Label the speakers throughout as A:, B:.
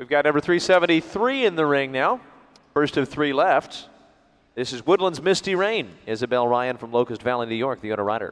A: We've got number 373 in the ring now. First of 3 left. This is Woodlands Misty Rain. Isabel Ryan from Locust Valley, New York, the owner rider.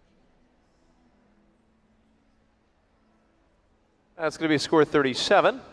A: That's going to be score 37.